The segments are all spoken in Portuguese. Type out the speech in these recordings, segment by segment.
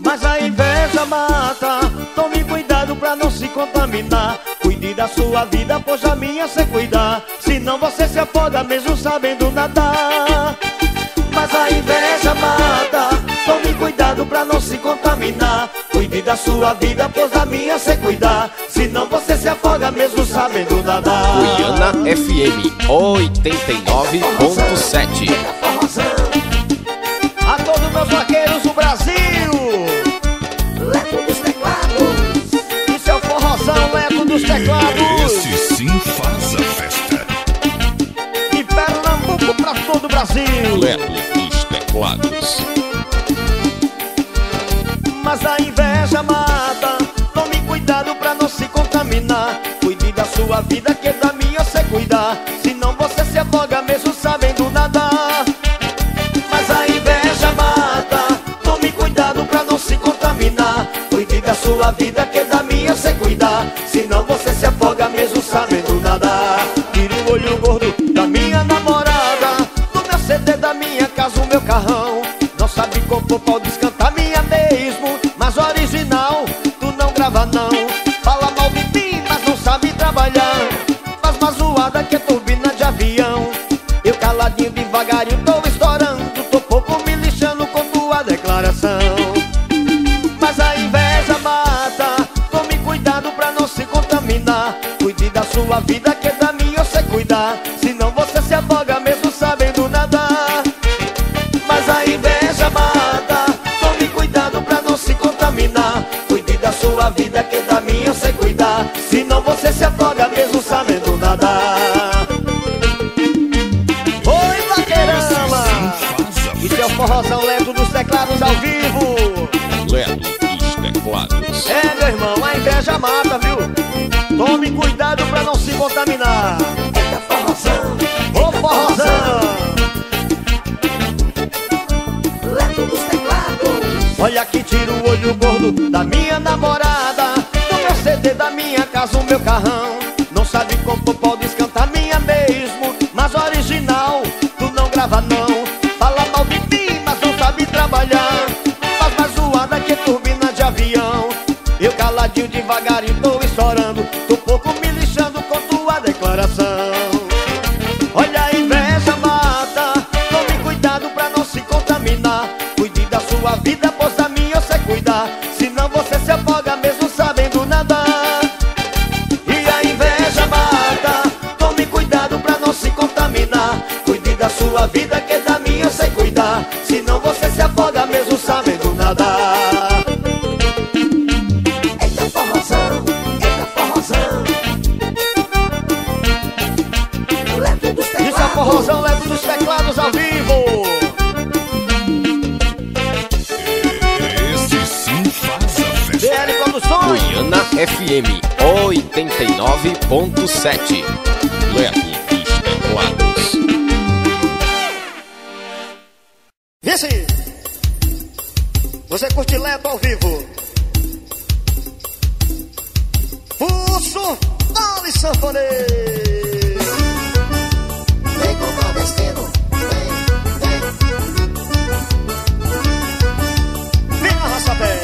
Mas a inveja mata. Tome cuidado pra não se contaminar. Cuide da sua vida, pois a minha sei cuidar. Senão você se afoga mesmo sabendo nadar. Mas a inveja mata. Tome cuidado pra não se contaminar. Cuide da sua vida, pois a minha sei cuidar. Senão você se afoga mesmo sabendo nadar. Goiânia FM 89.7. A todos meus vaqueiros do Brasil, Leco dos Teclados. isso é o forrozão Leco dos Teclados. Esse sim faz a festa. De Pernambuco pra todo o Brasil. Leco dos Teclados. Mas a inveja mata. Tome cuidado pra não se contaminar. Cuide da sua vida, que da minha eu sei cuidar. Senão você se afoga mesmo sabendo nadar. Mas a inveja mata. Tome cuidado pra não se contaminar. Cuide da sua vida, que da minha eu sei cuidar. Senão você se afoga mesmo sabendo nadar. Tira o olho gordo da minha namorada, do meu CD, da minha casa, o meu carrão. Não sabe como pode cantar minha mesmo, mas original tu não grava não. Fala mal de mim, mas não sabe trabalhar. Faz uma zoada que é turbina de avião. Eu caladinho devagarinho tô estourando. Tô pouco me lixando com tua declaração. Mas a inveja mata. Tome cuidado pra não se contaminar. Cuide da sua vida, que da minha eu sei cuidar. Senão você se afoga mesmo sabendo nadar. Mas a inveja mata. Tome cuidado pra não se contaminar. Cuide da sua vida, que da minha eu sei cuidar. Senão você se afoga mesmo sabendo nadar. Oi, vaqueirama! Isso é o forrozão Leco dos Teclados ao vivo. Leco dos Teclados. É, meu irmão, a inveja mata, viu? Tome cuidado pra não se contaminar. Eita forrozão. Ô forrozão! Leco dos Teclados. Olha que tira o olho gordo da minha namorada, do meu CD, da minha casa, o meu carrão. Não sabe como pode cantar minha mesmo, mas original tu não grava não. Fala mal de mim, mas não sabe trabalhar. Faz mais zoada que turbina de avião. Eu caladinho devagarinho tô estourando. Tô pouco me lixando com tua declaração. Olha a inveja mata. Tome cuidado pra não se contaminar. Cuide da sua vida, pois da minha eu sei cuidar. Senão você se afoga mesmo sabendo nadar. E a inveja mata. Tome cuidado pra não se contaminar. Cuide da sua vida, que da minha eu sei cuidar. Senão você se afoga mesmo sabendo nadar. Eita forrozão. Eita forrozão. Leco dos Teclados. Isso é forrozão Leco dos Teclados ao vivo. Esse sim faz a festa. BL Produções. Goiânia FM 89.7. Leco dos Teclados. Vice, você curte Leco ao vivo? Pulso, dale sanfoneiro. Vem com o nordestino. Vem, vem. Vem a raça-pé.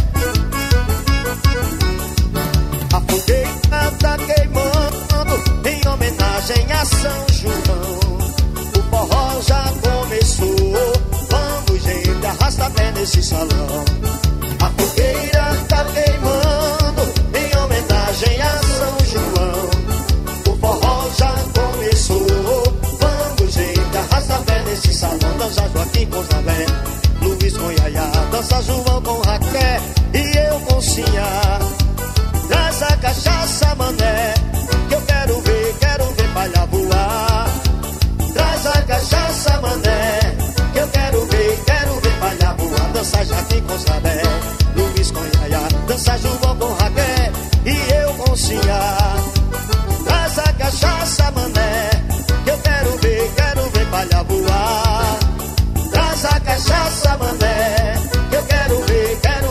A fogueira tá queimando em homenagem a São João. O forró já começou. Vamos, gente, arrasta pé nesse salão. A fogueira tá queimando em homenagem a São João. O forró já começou. Vamos, gente, arrasta pé nesse salão. Dança Joaquim com Zé, Luiz com Yaya, dança João com Raquel e eu com Cinha. Traz a cachaça, mané, que eu quero ver palha voar. Traz a cachaça, mané, que eu quero ver palha voar. Dança Jaquim com Zé, Luiz com Yaya, dança João com Raquel e eu com Cinha. Traz a cachaça, mané, que eu quero ver palha voar. Traz a cachaça, mané, que eu quero ver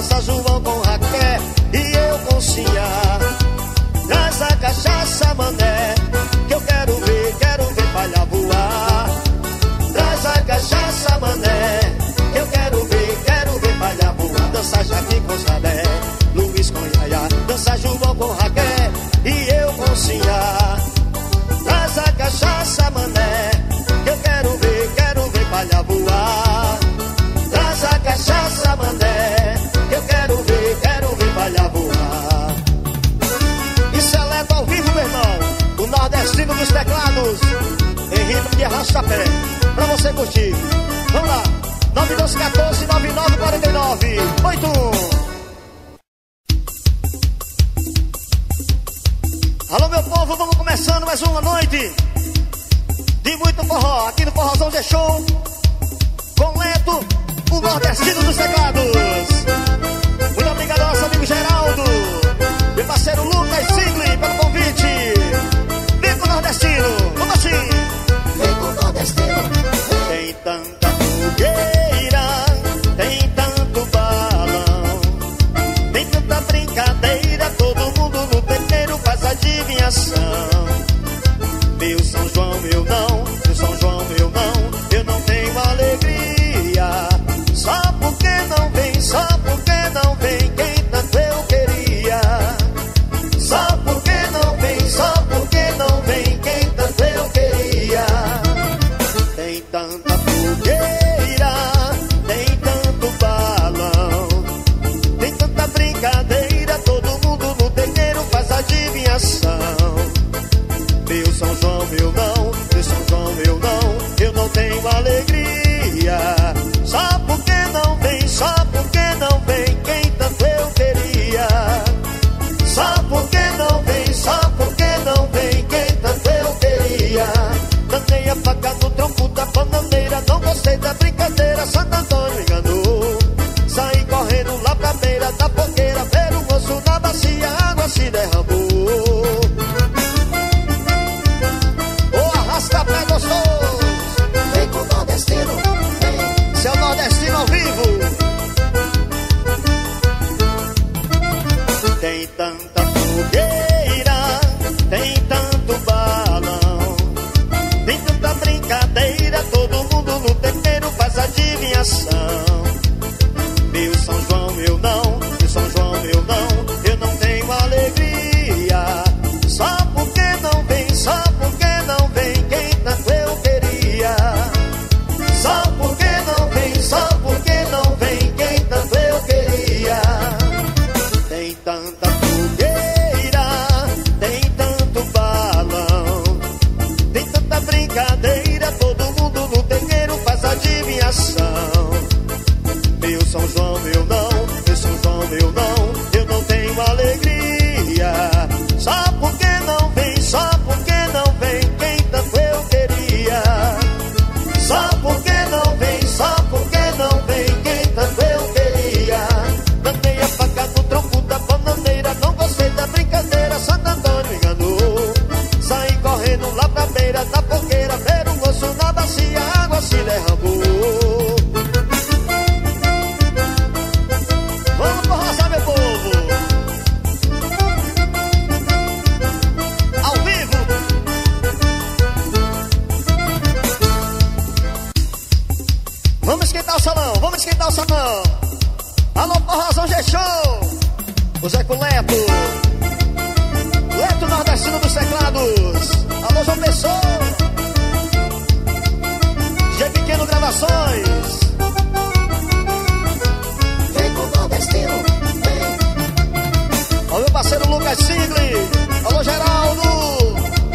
dança João com Raquel e eu com Cia. Traz a cachaça, mané, que eu quero ver palha voar. Traz a cachaça, mané, que eu quero ver palha voar. Dança Jaque com Zalé, Luiz com Yaya. Dança João com Raquel e eu com Cia. Traz a cachaça, mané, que eu quero ver palha voar. Traz a cachaça, mané, que eu quero ver palha voar. Isso é letra ao vivo, meu irmão, o nordestino dos teclados, em ritmo de arrasta-pé, pra você curtir. Vamos lá, 9214 9949 81. Alô, meu povo, vamos começando mais uma noite de muito forró, aqui no Forrozão G Show, com Leto, o nordestino dos teclados. Muito obrigado ao nosso amigo Geraldo, meu parceiro Lucas Sigli, pelo convite. Vem com o nordestino, vamos assim. Vem com o nordestino. Tem tanta fogueira, tem tanto balão, tem tanta brincadeira, todo mundo no terreiro faz adivinhação. Meu São João, eu não, meu São João, eu não tenho alegria. Só porque não vem, quem tanto eu queria. Só porque não vem, quem tanto eu queria. Tem tanta fogueira, tem tanto balão, tem tanta brincadeira, todo mundo no terreiro faz adivinhação. Meu São João, eu não, meu São João, eu não tenho alegria. Só porque não vem, quem tanto eu queria. Só porque não vem, quem tanto eu queria. Dantei a faca no tronco da bananeira, não gostei da brincadeira, Santo Antônio me enganou. Saí correndo lá pra beira da fogueira, ver o moço na bacia, a água se derramou. Ô, arrasta-pé gostoso, Vem com o nordestino. Vem. seu nordestino ao vivo. Tem tanta fogueira, tem tanto balão, tem tanta brincadeira, todo mundo no terreiro faz adivinhação. Meu São João, eu não, meu São João, eu não tenho alegria. Só porque não vem, quem tanto eu queria. Só porque não vem, quem tanto eu queria. Tem tanta fogueira, tem tanto balão, tem tanta brincadeira, todo mundo no terreiro faz adivinhação. Meu São João, eu não, meu São João, eu não tenho alegria. Só porque não vem, quem tanto eu queria. Só porque não vem, quem tanto eu queria. Dantei a faca no tronco da bananeira, não gostei da brincadeira, Santo Antônio me enganou. Saí correndo lá pra beira da fogueira, ver o moço na bacia, a água se derramou. Vamos forrosar, meu povo, ao vivo. Vamos esquentar o salão, vamos esquentar o salão. Alô, Forrozão G Show, o Zé Leto, Leto nordestino dos teclados. Alô, João Pessoa, G Pequeno Gravações. Vem com o nordestino. Vem. Alô, meu parceiro Lucas Sigli. Alô, Geraldo.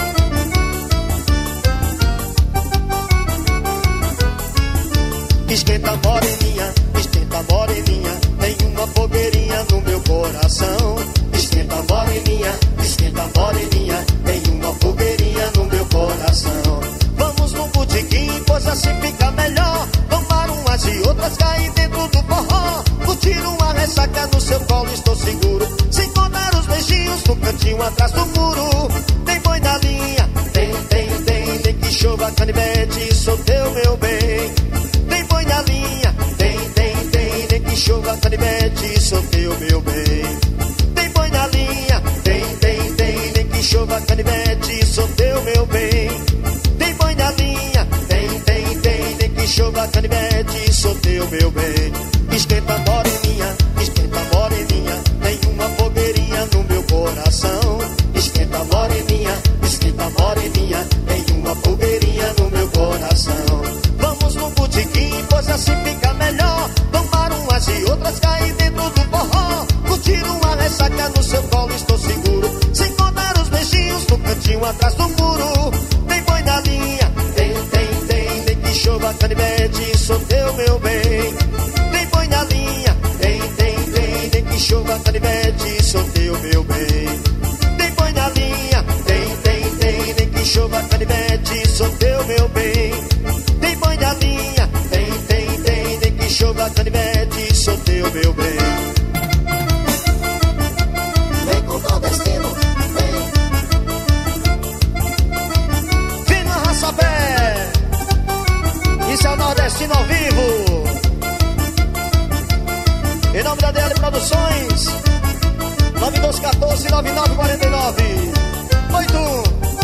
Esquenta moreninha, tem uma fogueirinha no meu coração. Esquenta moreninha, tem uma fogueirinha no meu coração. Vamos no botequim, pois assim fica melhor. Tomar umas e outras, cair dentro do forró. Curtir uma ressaca no seu colo, estou seguro. Sem contar os beijinhos no cantinho atrás do muro. Tem boi na linha, tem que chova canivete, sou teu meu bem. Tem boi na linha, tem que chova canivete, soltei o meu bem. Tem boi na linha, tem, nem que chova canivete, soltei o meu bem. Tem boi na linha, tem, nem que chova canivete, soltei o meu bem. Esquenta moreninha, tem uma fogueirinha no meu coração. Esquenta moreninha, tem uma fogueirinha no meu coração. Vamos no botequim, pois assim fica melhor. Tomar umas e outras, cair dentro do forró. Curtir uma ressaca no seu colo, estou seguro. Sem contar os beijinhos no cantinho atrás do muro. Tem boi na linha, tem, nem que chova canivete, soltei o meu bem. Tem boi na linha, tem, nem que chova canivete, soltei o meu bem. Tem boi na linha, tem, nem que chova canivete, soltei o meu bem. Tem boi na linha, tem, nem que chova canivete, soltei o meu bem. Vem com o nordestino, vem. Vem no Arrasta-Pé, isso é o nordestino ao vivo. Em nome da DL Produções, 9214-9949. 81.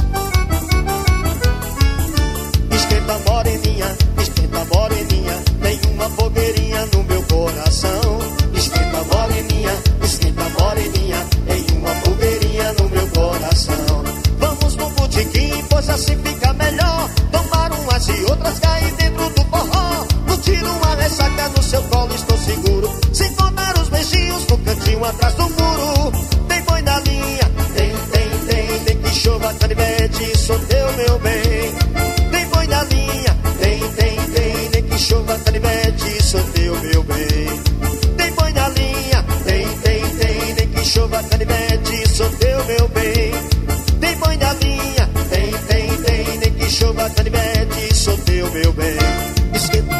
Esquenta moreninha, tem uma fogueirinha no meu coração. Esquenta moreninha, tem uma fogueirinha no meu coração. Vamos no botequim, pois assim fica melhor. Tomar umas e outras, cair dentro do forró. Curtir uma ressaca no seu colo, estou seguro. Sem contar os beijinhos no cantinho atrás do muro. Tem boi na linha, tem, nem que chova canivete, soltei o meu bem. Tem boi na linha, tem, nem que chova canivete, soltei o meu bem. Tem boi na linha, tem, nem que chova canivete, soltei o meu bem. Tem boi na linha, tem, nem que chova canivete, soltei o meu bem. Esquenta.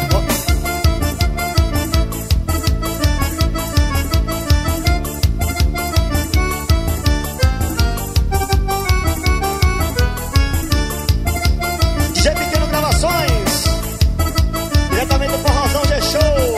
Diretamente do Forrozão G-Show.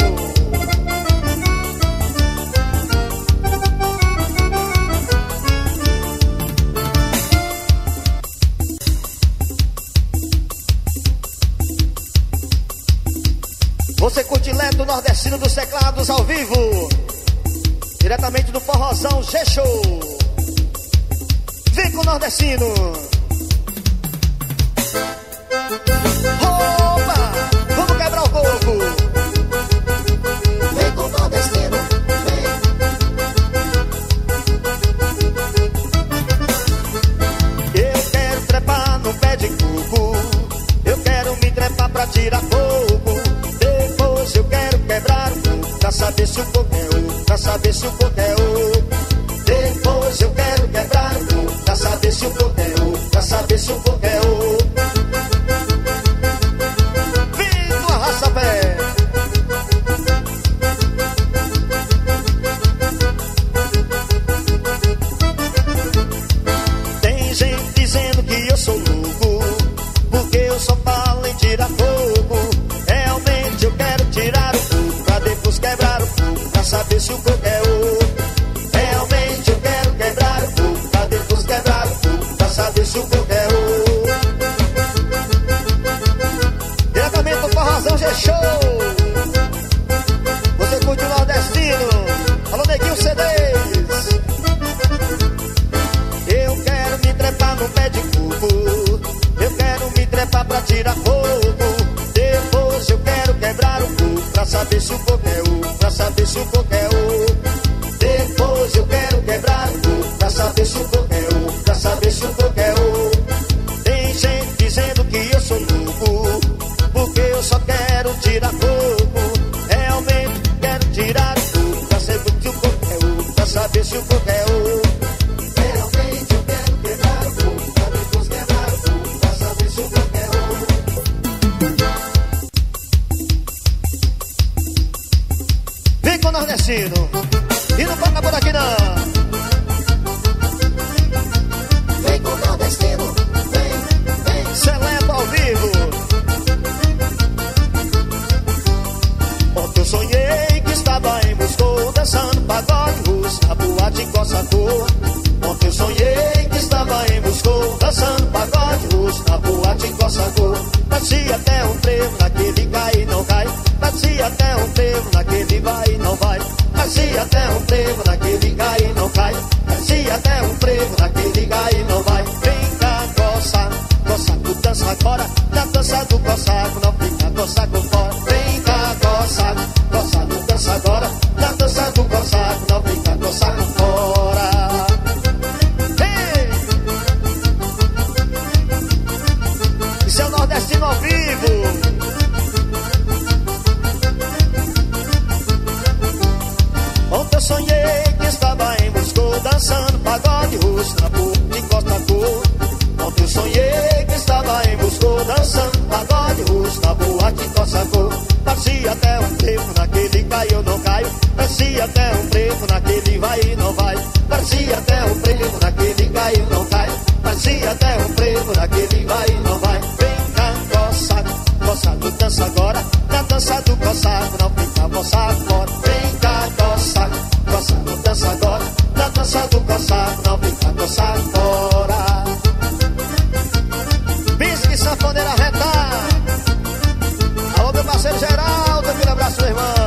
Você curte Leto Nordestino dos Teclados ao vivo. Diretamente do Forrozão G-Show. Vem com o Nordestino. Vamos quebrar o coco. Vem com o nordestino, vem. Eu quero trepar no pé de coco. Eu quero me trepar pra tirar coco. Depois eu quero quebrar o coco, pra saber se o coco é oco, pra saber se o coco é oco. Depois eu quero quebrar o coco, pra saber se o coco é oco, pra saber se o coco é oco. Arrasta-Pé. Tem gente dizendo que eu sou louco, porque eu só falo em tirar fogo. Realmente eu quero tirar o fogo, pra depois quebrar o fogo, pra saber se o coco é oco. Realmente eu quero quebrar o fogo, pra depois quebrar o fogo, pra saber se o coco é oco. Diretamente do Forrozão G-Show. Você curte o Nordestino? Alô, Neguinho CDs. Eu quero me trepar no pé de coco. Eu quero me trepar pra tirar fogo. Depois eu quero quebrar o coco, pra saber se o coco é oco, pra saber se o coco é oco. Depois eu quero quebrar o coco, pra saber se o coco é oco, pra saber se o coco é oco. Tem gente dizendo que eu sou louco, porque eu só quero tirar coco. Realmente quero tirar o coco, pra saber se o coco é oco, pra saber se o coco é oco. Realmente eu quero quebrar o coco, pra depois quebrar o coco, pra saber se o coco é oco. Vem com o Nordestino e não para por aqui não. Vem com o nordestino, vem. Seleto ao vivo. Ontem eu sonhei que estava em Moscou. cor. Ontem eu sonhei que estava em Moscou, dançando pagode russo na boate Costa Cor. Parecia até um trevo naquele cai eu não caio. Parecia até um trevo naquele vai e não vai. Parecia até um trevo naquele cai eu não caio. Parecia até um trevo naquele vai e não vai. Vem cá, coçado, coçado, dança agora. Na dança do coçado, não fica moçado fora. Vem cá, coçado, coçado, dança agora. Na dança do coçado, não fica moçado fora. Bisque sanfoneira reta. Alô, meu parceiro Geraldo, aquele abraço, meu irmão.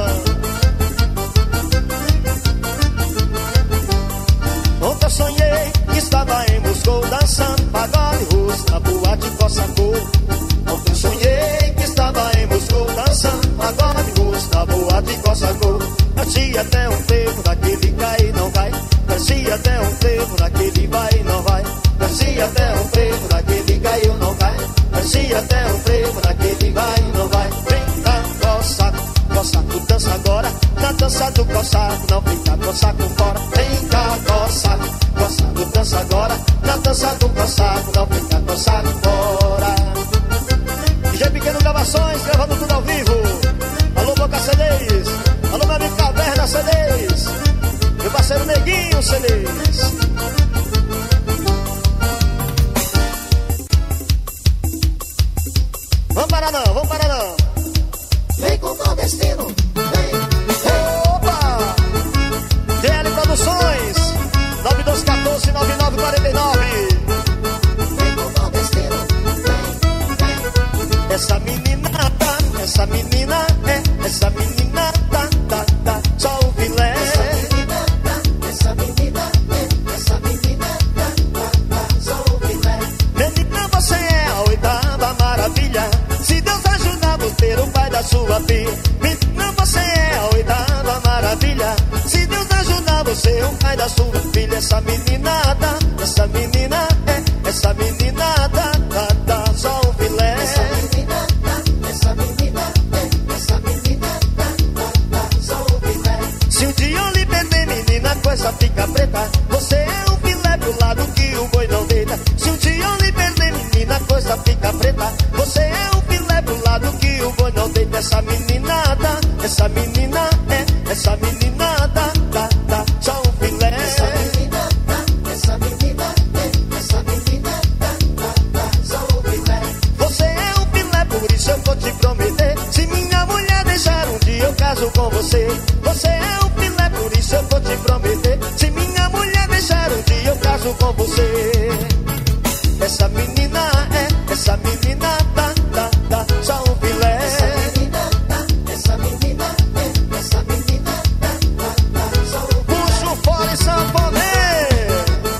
Ontem eu sonhei que estava em Moscou, dançando pagode russo na boate Costa Cor. Ontem eu sonhei que estava em Moscou, dançando pagode russo na boate Costa Cor. Parecia até um trevo daquele cai e não cai. Parecia até um trevo daquele vai e não vai. Parecia até um trevo daquele cai e não cai. Parecia até um trevo daquele vai e não vai. Vem cá, coçado, coçado, dança agora. Na dança do coçado, não fica coçado fora. Vem cá, coçado, coçado, dança agora. Na dança do coçado, não fica coçado fora. DJ Pequeno Gravações, gravando tudo ao vivo. Alô, Boca CDs. Alô, meu amigo Caverna CDs. Meu parceiro Neguinho CDs. Vamos parar não, vamos parar não. Vem com nordestino, vem. Opa! DL Produções 9214-9949. Vem com nordestino, vem, vem. Essa menina é, essa menina tá, só o filé. Essa menina é, só o filé. Menina, você é a oitava maravilha. Se Deus ajudar, vou ter o pai da sua filha. Menina, você é a oitava maravilha. Se Deus ajudar, você é o pai da sua filha. Essa menina é, essa menina é, só o filé. Essa menina é, só o filé. Se um dia eu lhe perder, menina, a coisa fica preta. Você é um filé pro lado que o boi não deita. Se um dia eu lhe perder, menina, a coisa fica preta. Você é um filé pro lado que o boi não deita. Essa menina é, essa menina tá, só um filé. Essa menina é, só o filé. Você é um filé, por isso eu vou te prometer. Se minha mulher deixar um dia eu caso com você. Você é um filé, por isso eu vou te prometer. Se minha mulher deixar um dia eu caso com você. Essa menina é, tá, só um filé. Essa menina é, só o filé. Puxo fora e sanfoneiro.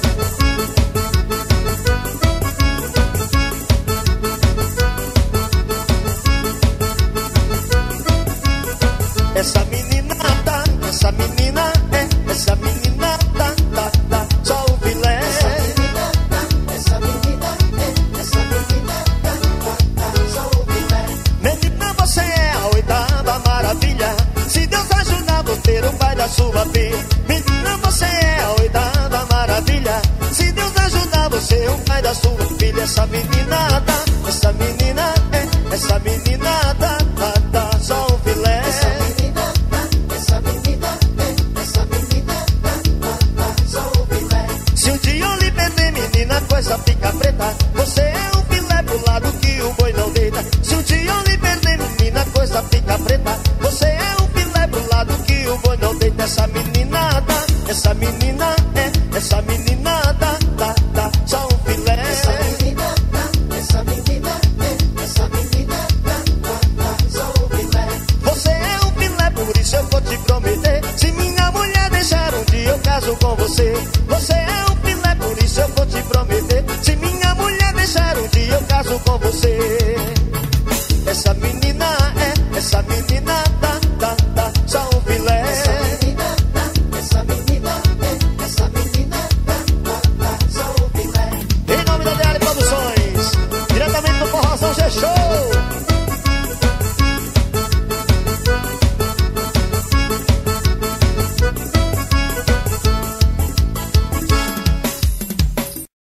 Essa menina é, só o filé. Essa menina é, só o filé. Menina, você é a oitava maravilha. Se Deus ajudar, vou ter o pai da sua filha. Menina, você é a oitava maravilha. Se Deus ajudar, você é o pai da sua filha. Essa menina